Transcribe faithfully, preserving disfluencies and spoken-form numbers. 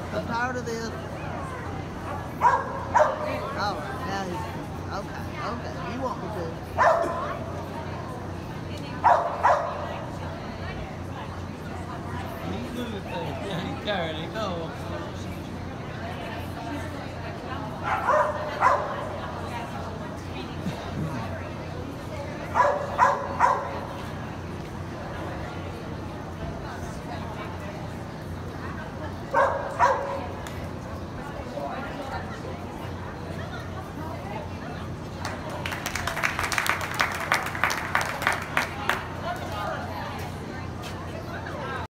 I'm tired of this. Alright, now he's... Okay, okay. You want me to. He's doing the thing. Yeah, he's carrying it. Go.